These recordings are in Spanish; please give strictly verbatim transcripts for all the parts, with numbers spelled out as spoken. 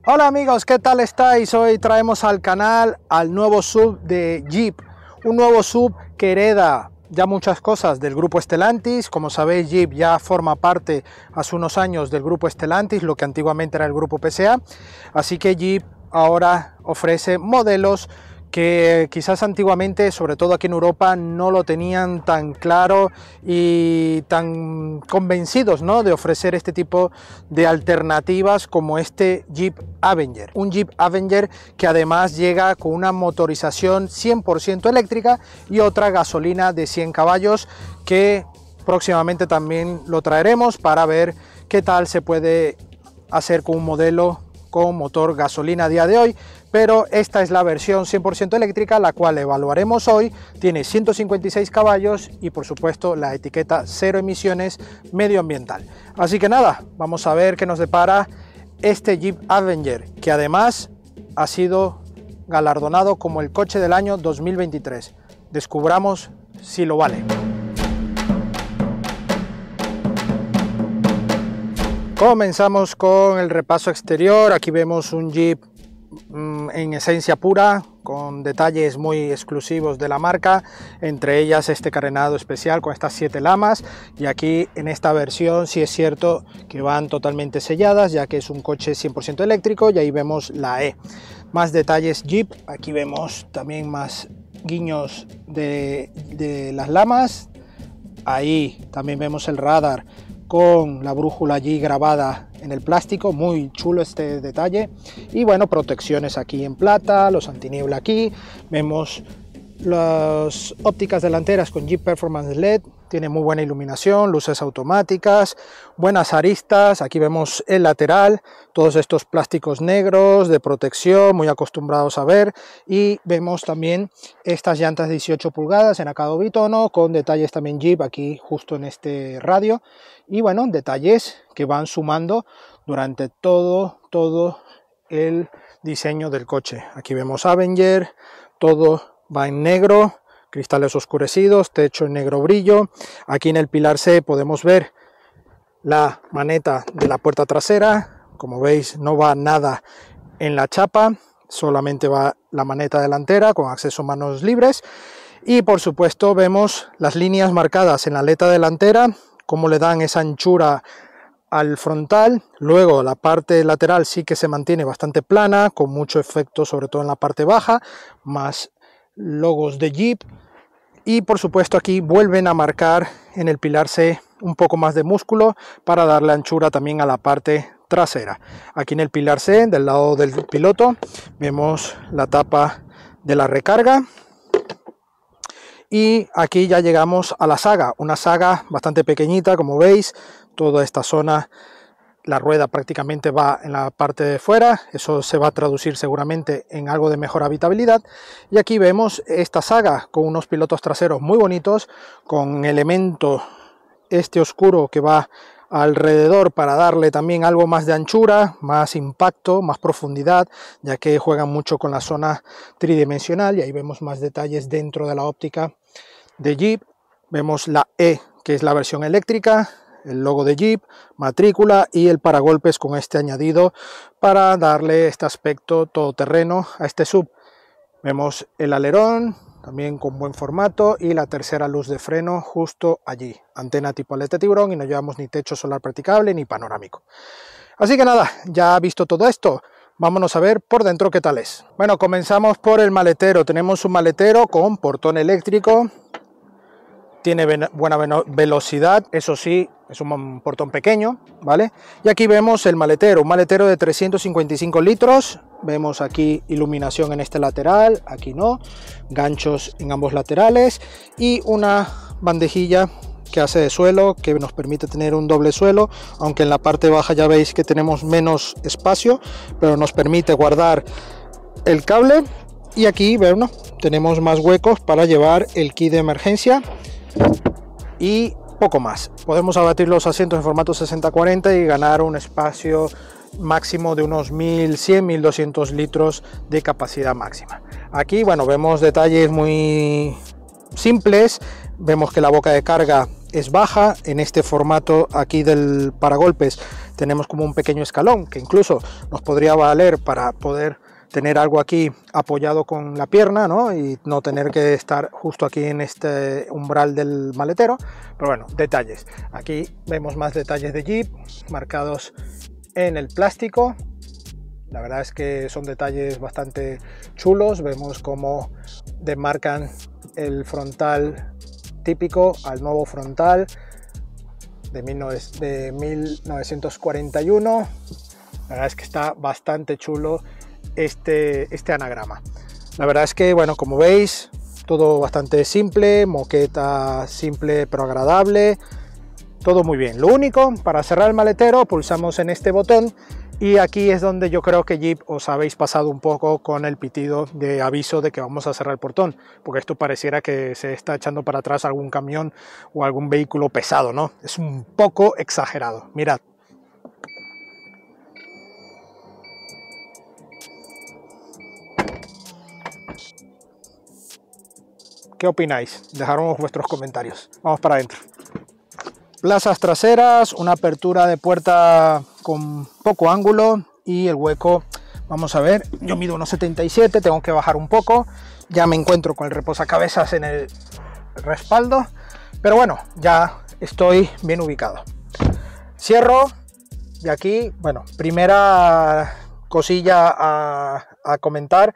Hola amigos, ¿qué tal estáis? Hoy traemos al canal al nuevo sub de Jeep, un nuevo sub que hereda ya muchas cosas del grupo Stellantis. Como sabéis, Jeep ya forma parte hace unos años del grupo Stellantis, lo que antiguamente era el grupo P S A, así que Jeep ahora ofrece modelos que quizás antiguamente, sobre todo aquí en Europa, no lo tenían tan claro y tan convencidos, ¿no?, de ofrecer este tipo de alternativas como este Jeep Avenger. Un Jeep Avenger que además llega con una motorización cien por ciento eléctrica y otra gasolina de cien caballos, que próximamente también lo traeremos para ver qué tal se puede hacer con un modelo con motor gasolina a día de hoy, pero esta es la versión cien por ciento eléctrica, la cual evaluaremos hoy. Tiene ciento cincuenta y seis caballos y por supuesto la etiqueta cero emisiones medioambiental. Así que nada, vamos a ver qué nos depara este Jeep Avenger, que además ha sido galardonado como el coche del año dos mil veintitrés. Descubramos si lo vale. Comenzamos con el repaso exterior. Aquí vemos un Jeep mmm, en esencia pura, con detalles muy exclusivos de la marca, entre ellas este carenado especial con estas siete lamas, y aquí en esta versión sí es cierto que van totalmente selladas, ya que es un coche cien por ciento eléctrico, y ahí vemos la E. Más detalles Jeep, aquí vemos también más guiños de, de las lamas, ahí también vemos el radar con la brújula allí grabada en el plástico, muy chulo este detalle. Y bueno, protecciones aquí en plata, los antiniebla aquí, vemos las ópticas delanteras con Jeep Performance L E D, tiene muy buena iluminación, luces automáticas, buenas aristas. Aquí vemos el lateral, todos estos plásticos negros de protección, muy acostumbrados a ver, y vemos también estas llantas dieciocho pulgadas en acabado bitono, con detalles también Jeep aquí justo en este radio, y bueno, detalles que van sumando durante todo, todo el diseño del coche. Aquí vemos Avenger, todo va en negro, cristales oscurecidos, techo en negro brillo. Aquí en el pilar C podemos ver la maneta de la puerta trasera. Como veis, no va nada en la chapa, solamente va la maneta delantera con acceso a manos libres. Y por supuesto vemos las líneas marcadas en la aleta delantera, cómo le dan esa anchura al frontal. Luego la parte lateral sí que se mantiene bastante plana, con mucho efecto sobre todo en la parte baja, más logos de Jeep. Y por supuesto aquí vuelven a marcar en el pilar C un poco más de músculo para darle anchura también a la parte trasera. Aquí en el pilar C, del lado del piloto, vemos la tapa de la recarga. Y aquí ya llegamos a la saga, una saga bastante pequeñita, como veis, toda esta zona, la rueda prácticamente va en la parte de fuera, eso se va a traducir seguramente en algo de mejor habitabilidad. Y aquí vemos esta saga con unos pilotos traseros muy bonitos, con elemento este oscuro que va alrededor para darle también algo más de anchura, más impacto, más profundidad, ya que juegan mucho con la zona tridimensional. Y ahí vemos más detalles dentro de la óptica de Jeep. Vemos la E, que es la versión eléctrica, el logo de Jeep, matrícula y el paragolpes con este añadido para darle este aspecto todoterreno a este sub. Vemos el alerón también con buen formato y la tercera luz de freno justo allí, antena tipo aleta tiburón, y no llevamos ni techo solar practicable ni panorámico. Así que nada, ya visto todo esto, vámonos a ver por dentro qué tal es. Bueno, comenzamos por el maletero. Tenemos un maletero con portón eléctrico, tiene buena velocidad, eso sí, es un portón pequeño, ¿vale? Y aquí vemos el maletero, un maletero de trescientos cincuenta y cinco litros. Vemos aquí iluminación en este lateral, aquí no, ganchos en ambos laterales y una bandejilla que hace de suelo, que nos permite tener un doble suelo, aunque en la parte baja ya veis que tenemos menos espacio, pero nos permite guardar el cable. Y aquí, bueno, tenemos más huecos para llevar el kit de emergencia y poco más. Podemos abatir los asientos en formato sesenta cuarenta y ganar un espacio máximo de unos mil cien mil doscientos litros de capacidad máxima. Aquí, bueno, vemos detalles muy simples. Vemos que la boca de carga es baja. En este formato aquí del paragolpes tenemos como un pequeño escalón que incluso nos podría valer para poder tener algo aquí apoyado con la pierna, ¿no? Y no tener que estar justo aquí en este umbral del maletero. Pero bueno, detalles. Aquí vemos más detalles de Jeep marcados en el plástico. La verdad es que son detalles bastante chulos. Vemos cómo demarcan el frontal típico al nuevo frontal de mil novecientos cuarenta y uno. La verdad es que está bastante chulo este, este anagrama. La verdad es que, bueno, como veis, todo bastante simple, moqueta simple pero agradable, todo muy bien. Lo único, para cerrar el maletero pulsamos en este botón y aquí es donde yo creo que Jeep os habéis pasado un poco con el pitido de aviso de que vamos a cerrar el portón, porque esto pareciera que se está echando para atrás algún camión o algún vehículo pesado, ¿no? Es un poco exagerado, mirad. ¿Qué opináis? Dejaros vuestros comentarios. Vamos para adentro. Plazas traseras, una apertura de puerta con poco ángulo y el hueco, vamos a ver, yo mido uno setenta y siete, tengo que bajar un poco, ya me encuentro con el reposacabezas en el respaldo, pero bueno, ya estoy bien ubicado. Cierro y aquí, bueno, primera cosilla a, a comentar.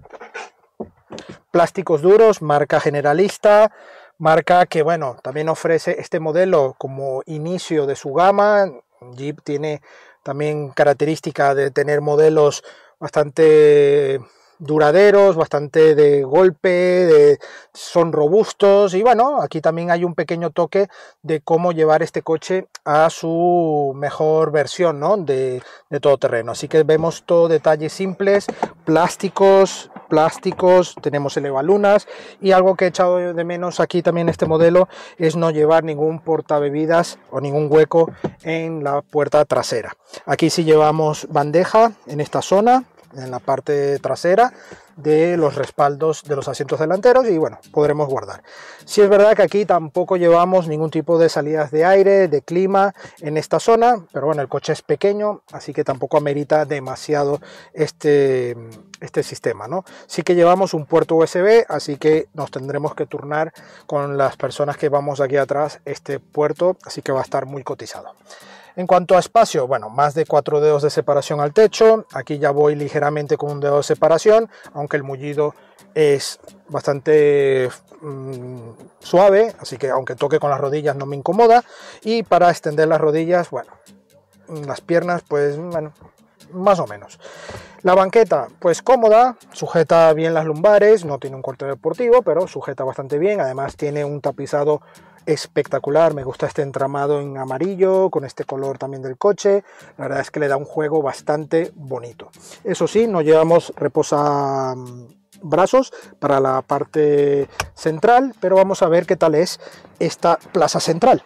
Plásticos duros, marca generalista, marca que, bueno, también ofrece este modelo como inicio de su gama. Jeep tiene también característica de tener modelos bastante duraderos, bastante de golpe, de, son robustos y bueno, aquí también hay un pequeño toque de cómo llevar este coche a su mejor versión, ¿no? de, de todoterreno. Así que vemos todo detalles simples, plásticos, plásticos, tenemos elevalunas y algo que he echado de menos aquí también este modelo es no llevar ningún portabebidas o ningún hueco en la puerta trasera. Aquí sí llevamos bandeja en esta zona, en la parte trasera de los respaldos de los asientos delanteros y bueno, podremos guardar. Sí es verdad que aquí tampoco llevamos ningún tipo de salidas de aire, de clima en esta zona, pero bueno, el coche es pequeño, así que tampoco amerita demasiado este, este sistema, ¿no? Sí que llevamos un puerto U S B, así que nos tendremos que turnar con las personas que vamos aquí atrás este puerto, así que va a estar muy cotizado. En cuanto a espacio, bueno, más de cuatro dedos de separación al techo. Aquí ya voy ligeramente con un dedo de separación, aunque el mullido es bastante mmm, suave, así que aunque toque con las rodillas no me incomoda. Y para extender las rodillas, bueno, las piernas, pues bueno, más o menos. La banqueta, pues cómoda, sujeta bien las lumbares, no tiene un corte deportivo, pero sujeta bastante bien. Además tiene un tapizado espectacular, me gusta este entramado en amarillo con este color también del coche, la verdad es que le da un juego bastante bonito. Eso sí, no llevamos reposabrazos para la parte central, pero vamos a ver qué tal es esta plaza central.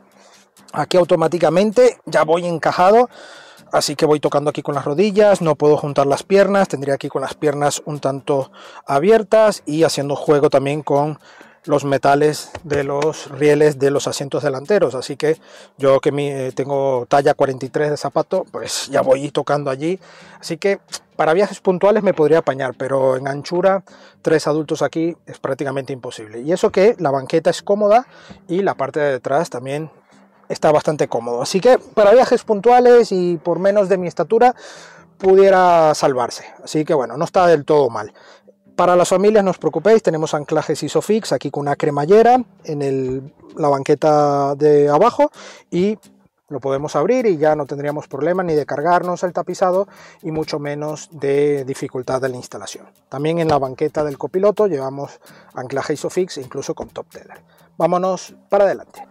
Aquí automáticamente ya voy encajado, así que voy tocando aquí con las rodillas, no puedo juntar las piernas, tendría aquí con las piernas un tanto abiertas y haciendo juego también con los metales de los rieles de los asientos delanteros, así que yo que mi, tengo talla cuarenta y tres de zapato, pues ya voy tocando allí, así que para viajes puntuales me podría apañar, pero en anchura tres adultos aquí es prácticamente imposible. Y eso que la banqueta es cómoda y la parte de detrás también está bastante cómodo, así que para viajes puntuales y por menos de mi estatura pudiera salvarse, así que bueno, no está del todo mal. Para las familias no os preocupéis, tenemos anclajes Isofix aquí con una cremallera en el, la banqueta de abajo y lo podemos abrir y ya no tendríamos problema ni de cargarnos el tapizado y mucho menos de dificultad de la instalación. También en la banqueta del copiloto llevamos anclaje Isofix incluso con top teller. Vámonos para adelante.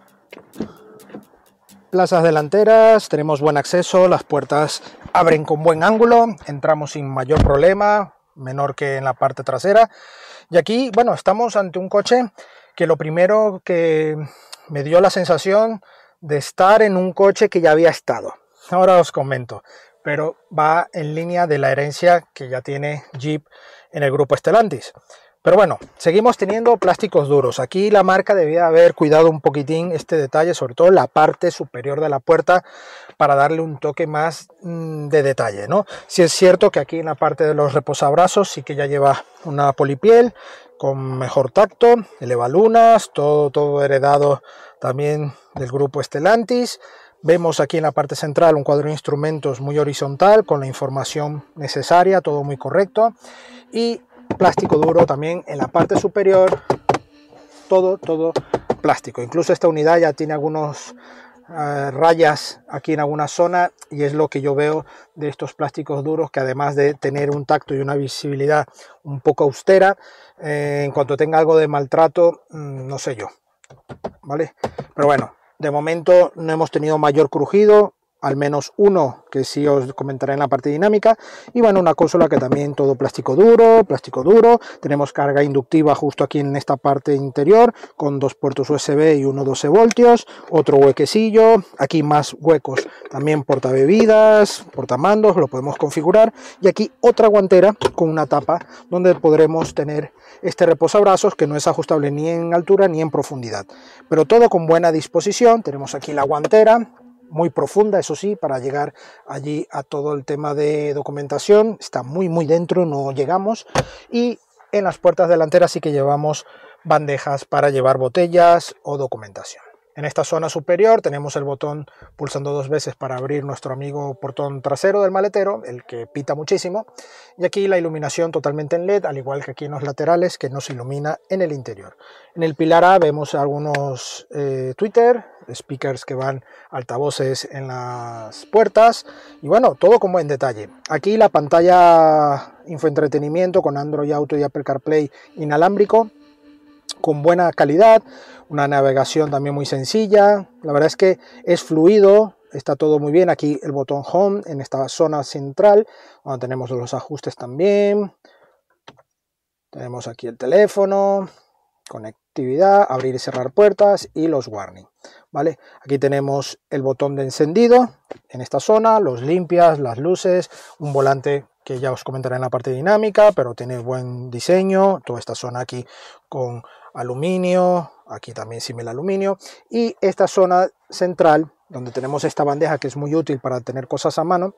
Plazas delanteras, tenemos buen acceso, las puertas abren con buen ángulo, entramos sin mayor problema, menor que en la parte trasera. Y aquí, bueno, estamos ante un coche que lo primero que me dio la sensación de estar en un coche que ya había estado. Ahora os comento, pero va en línea de la herencia que ya tiene Jeep en el grupo Stellantis. Pero bueno, seguimos teniendo plásticos duros. Aquí la marca debía haber cuidado un poquitín este detalle, sobre todo la parte superior de la puerta, para darle un toque más mmm, de detalle, ¿no? Sí es cierto que aquí en la parte de los reposabrazos sí que ya lleva una polipiel con mejor tacto, elevalunas, todo, todo heredado también del grupo Stellantis. Vemos aquí en la parte central un cuadro de instrumentos muy horizontal con la información necesaria, todo muy correcto. Y plástico duro también en la parte superior, todo, todo plástico. Incluso esta unidad ya tiene algunos uh, rayas aquí en alguna zona, y es lo que yo veo de estos plásticos duros, que además de tener un tacto y una visibilidad un poco austera, eh, en cuanto tenga algo de maltrato, mmm, no sé yo, ¿vale? Pero bueno, de momento no hemos tenido mayor crujido, al menos uno que sí os comentaré en la parte dinámica. Y bueno, una consola que también todo plástico duro, plástico duro. Tenemos carga inductiva justo aquí en esta parte interior, con dos puertos U S B y uno doce voltios, otro huequecillo, aquí más huecos, también portabebidas, portamandos, lo podemos configurar. Y aquí otra guantera con una tapa donde podremos tener este reposabrazos, que no es ajustable ni en altura ni en profundidad, pero todo con buena disposición. Tenemos aquí la guantera, muy profunda, eso sí, para llegar allí a todo el tema de documentación. Está muy muy dentro, no llegamos. Y en las puertas delanteras sí que llevamos bandejas para llevar botellas o documentación. En esta zona superior tenemos el botón pulsando dos veces para abrir nuestro amigo portón trasero del maletero, el que pita muchísimo. Y aquí la iluminación totalmente en L E D, al igual que aquí en los laterales, que nos ilumina en el interior. En el pilar A vemos algunos eh, Twitter, speakers que van altavoces en las puertas, y bueno, todo con buen detalle. Aquí la pantalla infoentretenimiento con Android Auto y Apple CarPlay inalámbrico, con buena calidad, una navegación también muy sencilla. La verdad es que es fluido, está todo muy bien. Aquí el botón Home en esta zona central, donde tenemos los ajustes también. Tenemos aquí el teléfono, conectividad, abrir y cerrar puertas y los warning, ¿vale? Aquí tenemos el botón de encendido en esta zona, los limpias, las luces, un volante que ya os comentaré en la parte dinámica, pero tiene buen diseño. Toda esta zona aquí con aluminio, aquí también simil aluminio, y esta zona central donde tenemos esta bandeja que es muy útil para tener cosas a mano.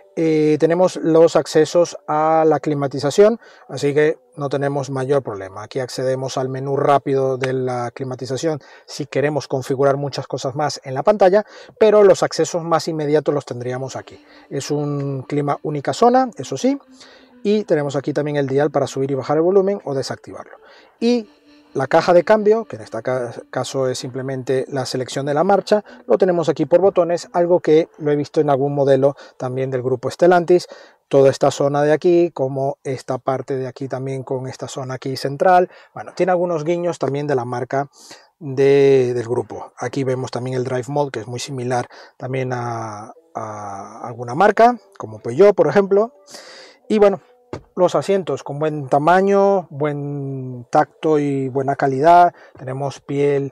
Eh, tenemos los accesos a la climatización, así que no tenemos mayor problema. Aquí accedemos al menú rápido de la climatización si queremos configurar muchas cosas más en la pantalla, pero los accesos más inmediatos los tendríamos aquí. Es un clima única zona, eso sí, y tenemos aquí también el dial para subir y bajar el volumen o desactivarlo. Y la caja de cambio, que en este caso es simplemente la selección de la marcha, lo tenemos aquí por botones, algo que lo he visto en algún modelo también del grupo Stellantis. Toda esta zona de aquí, como esta parte de aquí también con esta zona aquí central. Bueno, tiene algunos guiños también de la marca de, del grupo. Aquí vemos también el Drive Mode, que es muy similar también a, a alguna marca, como Peugeot, por ejemplo. Y bueno, los asientos con buen tamaño, buen tacto y buena calidad. Tenemos piel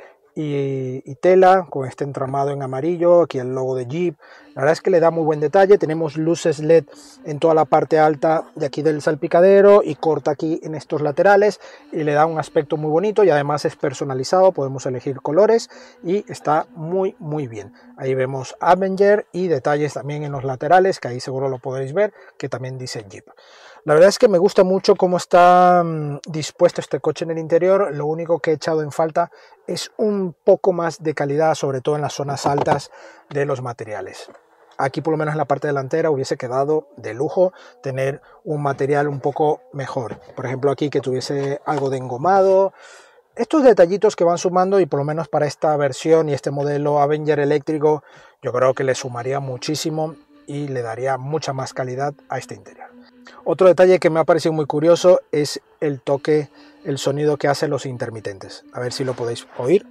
y, y tela con este entramado en amarillo, aquí el logo de Jeep. La verdad es que le da muy buen detalle. Tenemos luces L E D en toda la parte alta de aquí del salpicadero y corta aquí en estos laterales, y le da un aspecto muy bonito, y además es personalizado, podemos elegir colores y está muy muy bien. Ahí vemos Avenger y detalles también en los laterales, que ahí seguro lo podéis ver, que también dice Jeep. La verdad es que me gusta mucho cómo está mmm, dispuesto este coche en el interior. Lo único que he echado en falta es un poco más de calidad, sobre todo en las zonas altas de los materiales. Aquí por lo menos en la parte delantera hubiese quedado de lujo tener un material un poco mejor. Por ejemplo aquí que tuviese algo de engomado. Estos detallitos que van sumando, y por lo menos para esta versión y este modelo Avenger eléctrico, yo creo que le sumaría muchísimo y le daría mucha más calidad a este interior. Otro detalle que me ha parecido muy curioso es el toque, el sonido que hacen los intermitentes. A ver si lo podéis oír.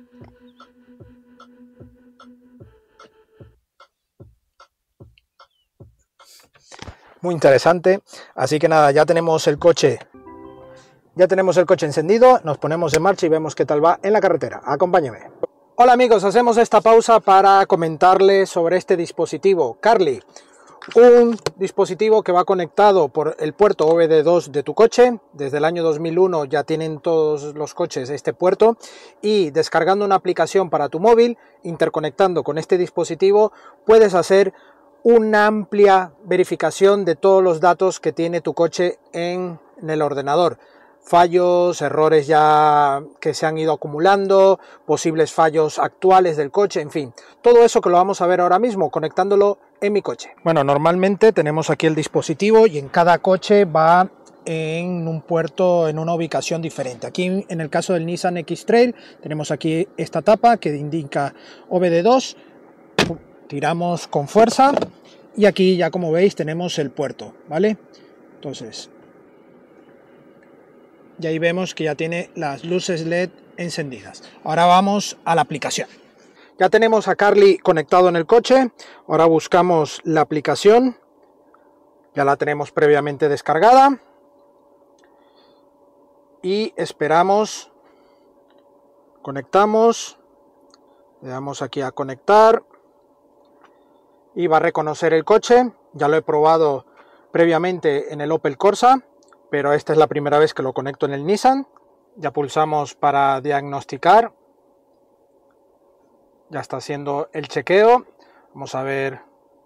Muy interesante. Así que nada, ya tenemos el coche. Ya tenemos el coche encendido, nos ponemos en marcha y vemos qué tal va en la carretera. Acompáñeme. Hola amigos, hacemos esta pausa para comentarles sobre este dispositivo, Carly. un dispositivo que va conectado por el puerto O B D dos de tu coche. Desde el año dos mil uno ya tienen todos los coches este puerto, y descargando una aplicación para tu móvil, interconectando con este dispositivo, puedes hacer una amplia verificación de todos los datos que tiene tu coche en, en el ordenador. Fallos, errores ya que se han ido acumulando, posibles fallos actuales del coche, en fin, todo eso que lo vamos a ver ahora mismo conectándolo en mi coche. Bueno, normalmente tenemos aquí el dispositivo y en cada coche va en un puerto, en una ubicación diferente. Aquí en el caso del Nissan X-Trail tenemos aquí esta tapa que indica O B D dos, tiramos con fuerza y aquí ya, como veis, tenemos el puerto, ¿vale? Entonces, y ahí vemos que ya tiene las luces L E D encendidas. Ahora vamos a la aplicación. Ya tenemos a Carly conectado en el coche. Ahora buscamos la aplicación. Ya la tenemos previamente descargada. Y esperamos. Conectamos. Le damos aquí a conectar. Y va a reconocer el coche. Ya lo he probado previamente en el Opel Corsa, pero esta es la primera vez que lo conecto en el Nissan. Ya pulsamos para diagnosticar. Ya está haciendo el chequeo. Vamos a ver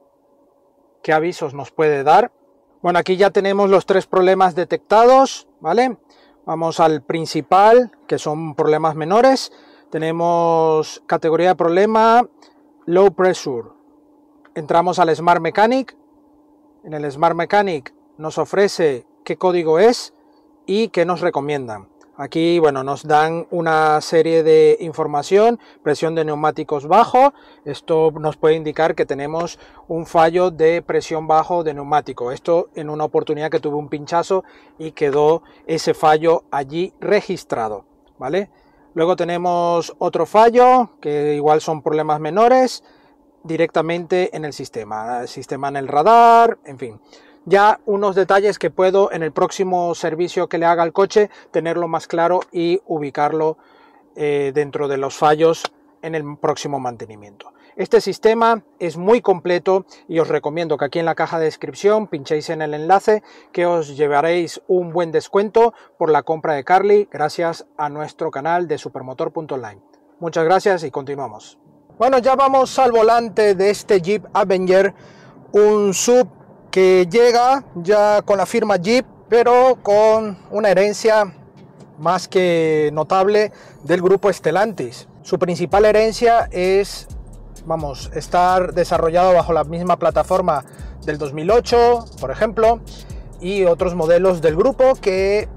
qué avisos nos puede dar. Bueno, aquí ya tenemos los tres problemas detectados, ¿vale? Vamos al principal, que son problemas menores. Tenemos categoría de problema Low Pressure. Entramos al Smart Mechanic. En el Smart Mechanic nos ofrece qué código es y qué nos recomiendan. Aquí, bueno, nos dan una serie de información. Presión de neumáticos bajo. Esto nos puede indicar que tenemos un fallo de presión bajo de neumático. Esto en una oportunidad que tuve un pinchazo y quedó ese fallo allí registrado, ¿vale? Luego tenemos otro fallo, que igual son problemas menores, directamente en el sistema. El sistema en el radar, en fin. Ya unos detalles que puedo en el próximo servicio que le haga al coche tenerlo más claro y ubicarlo eh, dentro de los fallos en el próximo mantenimiento. Este sistema es muy completo y os recomiendo que aquí en la caja de descripción pinchéis en el enlace, que os llevaréis un buen descuento por la compra de Carly gracias a nuestro canal de supermotor punto online. Muchas gracias y continuamos. Bueno, ya vamos al volante de este Jeep Avenger, un sub que llega ya con la firma Jeep, pero con una herencia más que notable del grupo Stellantis. Su principal herencia es, vamos, estar desarrollado bajo la misma plataforma del dos mil ocho, por ejemplo, y otros modelos del grupo, que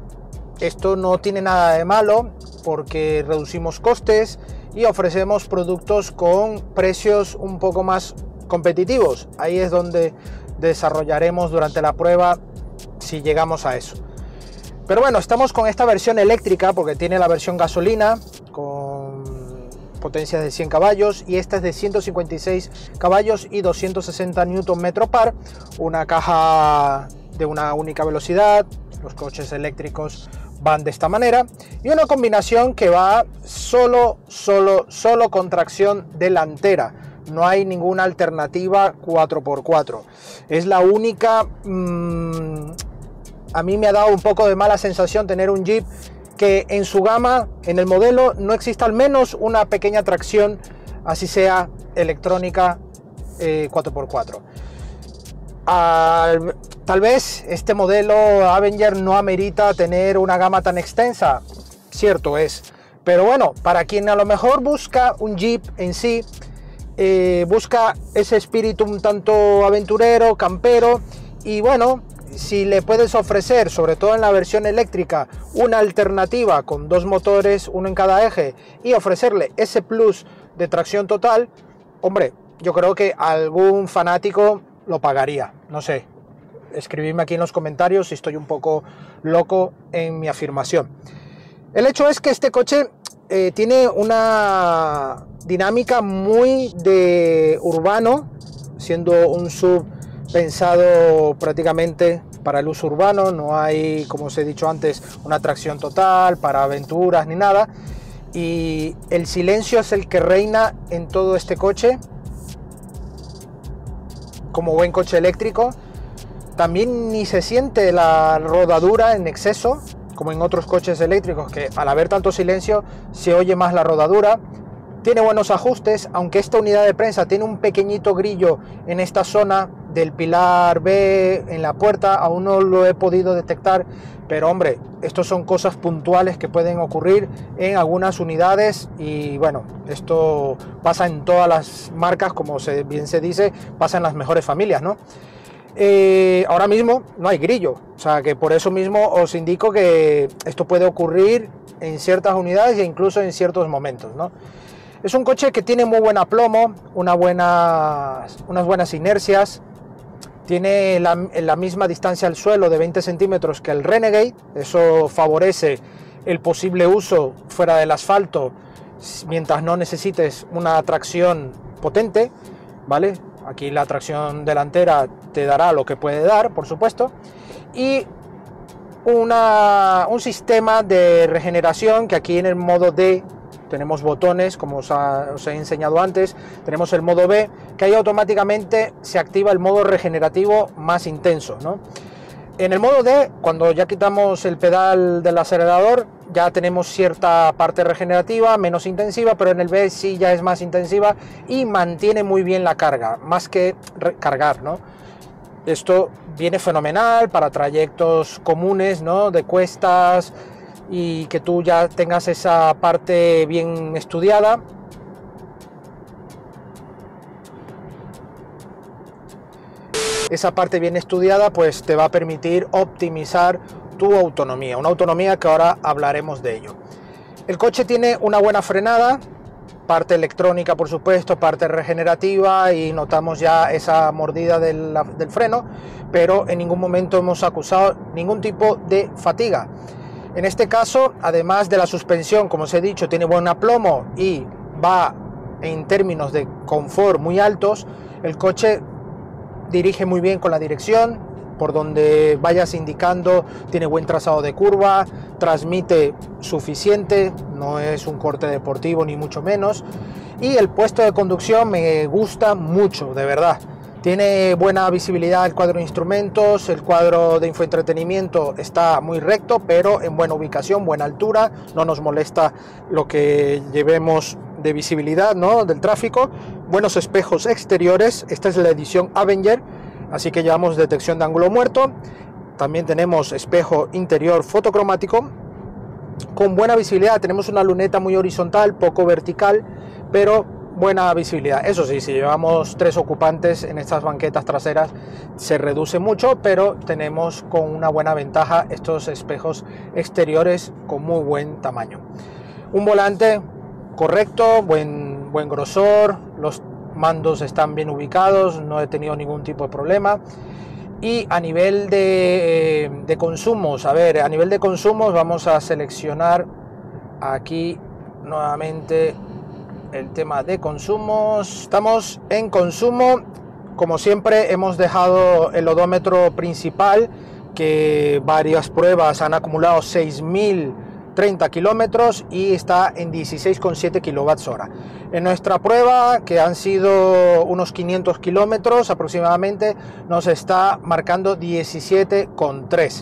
esto no tiene nada de malo porque reducimos costes y ofrecemos productos con precios un poco más competitivos. Ahí es donde desarrollaremos durante la prueba si llegamos a eso. Pero bueno, estamos con esta versión eléctrica porque tiene la versión gasolina con potencias de cien caballos y esta es de ciento cincuenta y seis caballos y doscientos sesenta newton metro par, una caja de una única velocidad. Los coches eléctricos van de esta manera, y una combinación que va solo, solo, solo con tracción delantera. No hay ninguna alternativa cuatro por cuatro. Es la única. Mmm, a mí me ha dado un poco de mala sensación tener un Jeep que en su gama, en el modelo, no exista al menos una pequeña tracción, así sea electrónica, eh, cuatro por cuatro. Al, tal vez este modelo Avenger no amerita tener una gama tan extensa, cierto es, pero bueno, para quien a lo mejor busca un Jeep en sí, eh, busca ese espíritu un tanto aventurero, campero, y bueno, si le puedes ofrecer, sobre todo en la versión eléctrica, una alternativa con dos motores, uno en cada eje, y ofrecerle ese plus de tracción total, hombre, yo creo que algún fanático lo pagaría. No sé, escribidme aquí en los comentarios si estoy un poco loco en mi afirmación. El hecho es que este coche eh, tiene una dinámica muy de urbano, siendo un sub pensado prácticamente para el uso urbano. No hay, como os he dicho antes, una tracción total para aventuras ni nada, y el silencio es el que reina en todo este coche. como buen coche eléctrico. También ni se siente la rodadura en exceso, como en otros coches eléctricos, que al haber tanto silencio se oye más la rodadura. Tiene buenos ajustes, aunque esta unidad de prensa tiene un pequeñito grillo en esta zona del pilar B en la puerta, aún no lo he podido detectar, pero hombre, estos son cosas puntuales que pueden ocurrir en algunas unidades y bueno, esto pasa en todas las marcas, como se, bien se dice, pasa en las mejores familias, ¿no? Eh, ahora mismo no hay grillo, o sea que por eso mismo os indico que esto puede ocurrir en ciertas unidades e incluso en ciertos momentos, ¿no? Es un coche que tiene muy buen aplomo, una buena, unas buenas inercias, tiene la, la misma distancia al suelo de veinte centímetros que el Renegade, eso favorece el posible uso fuera del asfalto mientras no necesites una tracción potente, ¿vale? Aquí la tracción delantera te dará lo que puede dar, por supuesto, y una, un sistema de regeneración que aquí en el modo D tenemos botones, como os, ha, os he enseñado antes, tenemos el modo B, que ahí automáticamente se activa el modo regenerativo más intenso, ¿no? En el modo D, cuando ya quitamos el pedal del acelerador, ya tenemos cierta parte regenerativa, menos intensiva, pero en el B sí ya es más intensiva y mantiene muy bien la carga, más que cargar, ¿no? Esto viene fenomenal para trayectos comunes, ¿no? De cuestas, y que tú ya tengas esa parte bien estudiada. Esa parte bien estudiada pues te va a permitir optimizar tu autonomía, una autonomía que ahora hablaremos de ello. El coche tiene una buena frenada, parte electrónica por supuesto, parte regenerativa, y notamos ya esa mordida del, del freno, pero en ningún momento hemos acusado ningún tipo de fatiga. En este caso, además de la suspensión, como os he dicho, tiene buen aplomo y va en términos de confort muy altos. El coche dirige muy bien con la dirección, por donde vayas indicando, tiene buen trazado de curva, transmite suficiente, no es un corte deportivo ni mucho menos. Y el puesto de conducción me gusta mucho, de verdad. Tiene buena visibilidad el cuadro de instrumentos, el cuadro de infoentretenimiento está muy recto, pero en buena ubicación, buena altura, no nos molesta lo que llevemos de visibilidad, ¿no?, del tráfico. Buenos espejos exteriores, esta es la edición Avenger, así que llevamos detección de ángulo muerto. También tenemos espejo interior fotocromático, con buena visibilidad. Tenemos una luneta muy horizontal, poco vertical, pero buena visibilidad. Eso sí, si llevamos tres ocupantes en estas banquetas traseras se reduce mucho, pero tenemos con una buena ventaja estos espejos exteriores con muy buen tamaño. Un volante correcto, buen, buen grosor, los mandos están bien ubicados, no he tenido ningún tipo de problema. Y a nivel de, eh, de consumos, a ver, a nivel de consumos vamos a seleccionar aquí nuevamente el tema de consumos. Estamos en consumo, como siempre hemos dejado el odómetro principal, que varias pruebas han acumulado seis mil treinta kilómetros y está en dieciséis coma siete kilovatios hora. En nuestra prueba, que han sido unos quinientos kilómetros aproximadamente, nos está marcando diecisiete coma tres.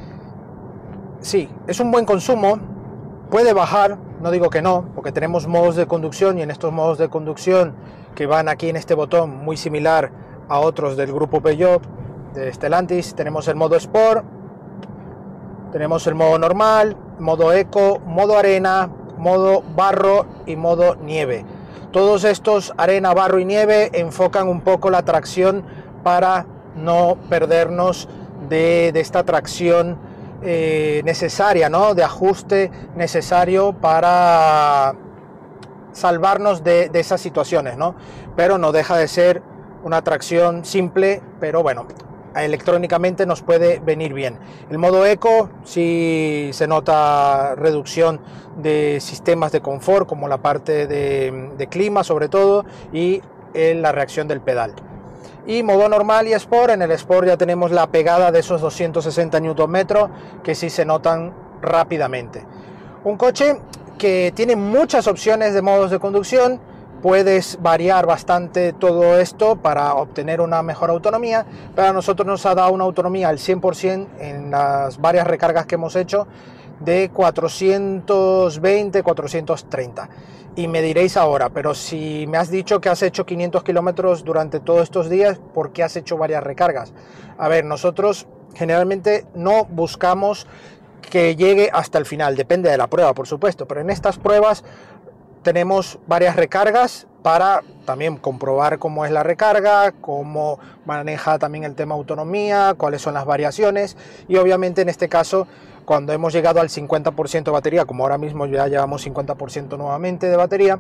Sí, es un buen consumo, puede bajar, no digo que no, porque tenemos modos de conducción, y en estos modos de conducción que van aquí en este botón, muy similar a otros del grupo Peugeot, de Stellantis, tenemos el modo Sport, tenemos el modo normal, modo Eco, modo arena, modo barro y modo nieve. Todos estos, arena, barro y nieve, enfocan un poco la tracción para no perdernos de, de esta tracción eh, necesaria, ¿no?, de ajuste necesario para salvarnos de, de esas situaciones, ¿no? Pero no deja de ser una tracción simple, pero bueno, electrónicamente nos puede venir bien. El modo Eco sí se nota reducción de sistemas de confort, como la parte de, de clima sobre todo, y en la reacción del pedal. Y modo normal y Sport, en el Sport ya tenemos la pegada de esos doscientos sesenta newton metros que sí se notan rápidamente. Un coche que tiene muchas opciones de modos de conducción, puedes variar bastante todo esto para obtener una mejor autonomía, pero a nosotros nos ha dado una autonomía al cien por cien en las varias recargas que hemos hecho de cuatrocientos veinte, cuatrocientos treinta. Y me diréis ahora, pero si me has dicho que has hecho quinientos kilómetros durante todos estos días, ¿por qué has hecho varias recargas? A ver, nosotros generalmente no buscamos que llegue hasta el final, depende de la prueba, por supuesto, pero en estas pruebas tenemos varias recargas para también comprobar cómo es la recarga, cómo maneja también el tema autonomía, cuáles son las variaciones, y obviamente en este caso, cuando hemos llegado al cincuenta por ciento de batería, como ahora mismo ya llevamos cincuenta por ciento nuevamente de batería,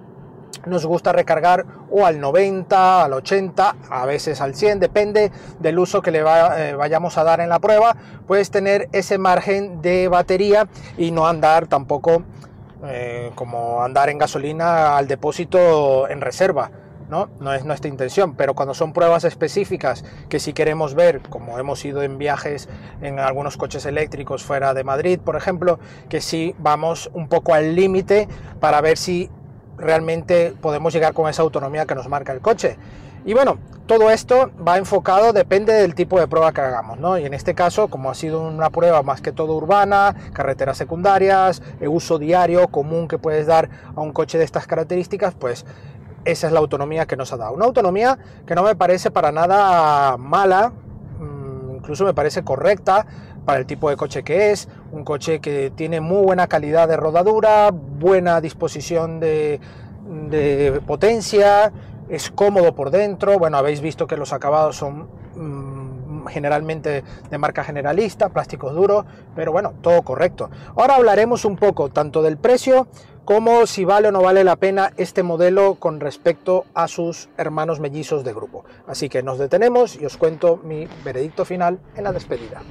nos gusta recargar o al noventa, al ochenta, a veces al cien, depende del uso que le va, eh, vayamos a dar en la prueba. Puedes tener ese margen de batería y no andar tampoco eh, como andar en gasolina al depósito en reserva. ¿no? No es nuestra intención, pero cuando son pruebas específicas que si queremos ver, como hemos ido en viajes en algunos coches eléctricos fuera de Madrid, por ejemplo, que sí vamos un poco al límite para ver si realmente podemos llegar con esa autonomía que nos marca el coche. Y bueno, todo esto va enfocado, depende del tipo de prueba que hagamos, ¿no? Y en este caso, como ha sido una prueba más que todo urbana, carreteras secundarias, el uso diario común que puedes dar a un coche de estas características, pues esa es la autonomía que nos ha dado. Una autonomía que no me parece para nada mala, incluso me parece correcta para el tipo de coche que es. Un coche que tiene muy buena calidad de rodadura, buena disposición de, de potencia, es cómodo por dentro. Bueno, habéis visto que los acabados son mmm, generalmente de marca generalista, plásticos duros, pero bueno, todo correcto. Ahora hablaremos un poco tanto del precio como si vale o no vale la pena este modelo con respecto a sus hermanos mellizos de grupo. Así que nos detenemos y os cuento mi veredicto final en la despedida.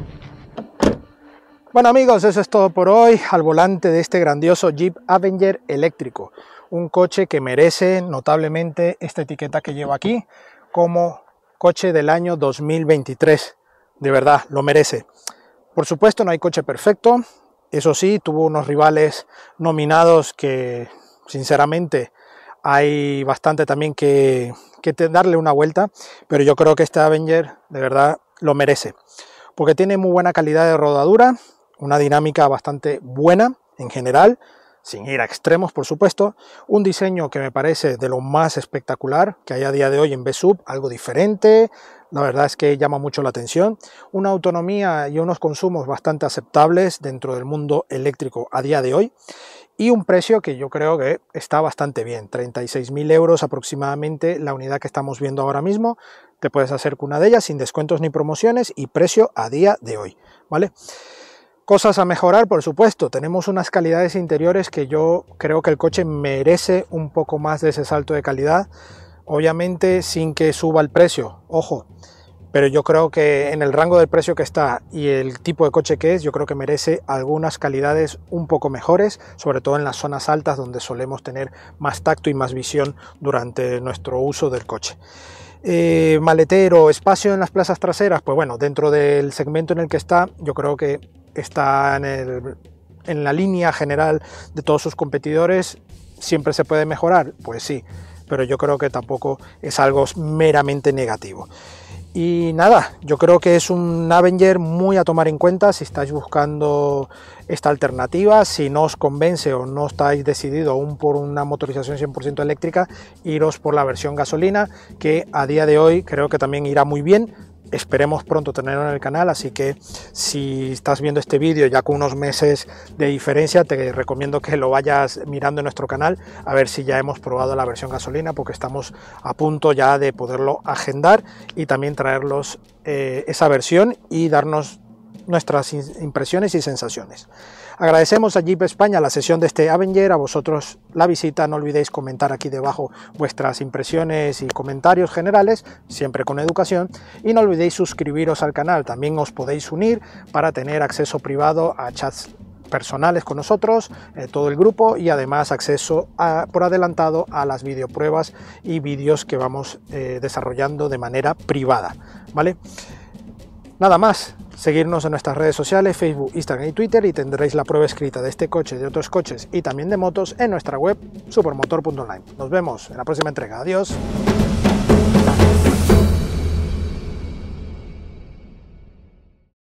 Bueno amigos, eso es todo por hoy al volante de este grandioso Jeep Avenger eléctrico. Un coche que merece notablemente esta etiqueta que llevo aquí como coche del año dos mil veintitrés. De verdad, lo merece. Por supuesto no hay coche perfecto. Eso sí, tuvo unos rivales nominados que sinceramente hay bastante también que, que darle una vuelta, pero yo creo que este Avenger de verdad lo merece, porque tiene muy buena calidad de rodadura, una dinámica bastante buena en general, sin ir a extremos por supuesto, un diseño que me parece de lo más espectacular que hay a día de hoy en V-Sub, algo diferente, la verdad es que llama mucho la atención, una autonomía y unos consumos bastante aceptables dentro del mundo eléctrico a día de hoy, y un precio que yo creo que está bastante bien, treinta y seis mil euros aproximadamente la unidad que estamos viendo ahora mismo. Te puedes hacer con una de ellas sin descuentos ni promociones y precio a día de hoy, ¿vale? Cosas a mejorar, por supuesto, tenemos unas calidades interiores que yo creo que el coche merece un poco más de ese salto de calidad, obviamente sin que suba el precio, ojo, pero yo creo que en el rango del precio que está y el tipo de coche que es, yo creo que merece algunas calidades un poco mejores, sobre todo en las zonas altas donde solemos tener más tacto y más visión durante nuestro uso del coche. Eh, maletero, espacio en las plazas traseras, pues bueno, dentro del segmento en el que está, yo creo que está en, el, en la línea general de todos sus competidores. ¿Siempre se puede mejorar? Pues sí, pero yo creo que tampoco es algo meramente negativo. Y nada, yo creo que es un Avenger muy a tomar en cuenta si estáis buscando esta alternativa. Si no os convence o no estáis decididos aún por una motorización cien por ciento eléctrica, iros por la versión gasolina, que a día de hoy creo que también irá muy bien. Esperemos pronto tenerlo en el canal, así que si estás viendo este vídeo ya con unos meses de diferencia, te recomiendo que lo vayas mirando en nuestro canal a ver si ya hemos probado la versión gasolina, porque estamos a punto ya de poderlo agendar y también traerlos eh, esa versión y darnos nuestras impresiones y sensaciones. Agradecemos a Jeep España la sesión de este Avenger, a vosotros la visita. No olvidéis comentar aquí debajo vuestras impresiones y comentarios generales, siempre con educación, y no olvidéis suscribiros al canal. También os podéis unir para tener acceso privado a chats personales con nosotros, eh, todo el grupo, y además acceso a, por adelantado a las videopruebas y vídeos que vamos eh, desarrollando de manera privada, ¿vale? Nada más, seguirnos en nuestras redes sociales, Facebook, Instagram y Twitter, y tendréis la prueba escrita de este coche, de otros coches y también de motos en nuestra web supermotor punto online. Nos vemos en la próxima entrega. Adiós.